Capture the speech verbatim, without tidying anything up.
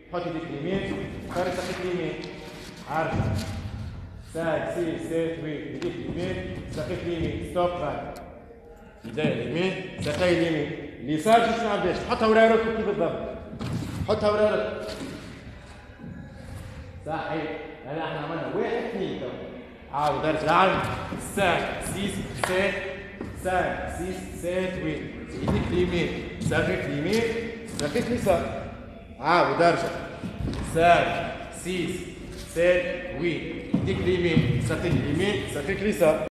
حط ايديك اليمين، خارج ساقيك اليمين، عرض. ساعد سي سيت وي، ايديك اليمين، ساقيك اليمين، ستوب غاد. يدير اليمين، ساقي اليمين، اليسار شوف شنو عندك، حطها ورا ركبك كيف بالضبط. حطها ورا ركبك. صحيح، هلا احنا عملنا واحد اثنين تو. عاود ارجع عند ساعد سيس سيت، ساعد سيس سيت وي، ايديك اليمين، ساقيك اليمين، ساقيك اليسار. عاود ارجع. ساعد سيس سيت وي، ايديك اليمين، ساقيك اليمين، ساقيك اليسار.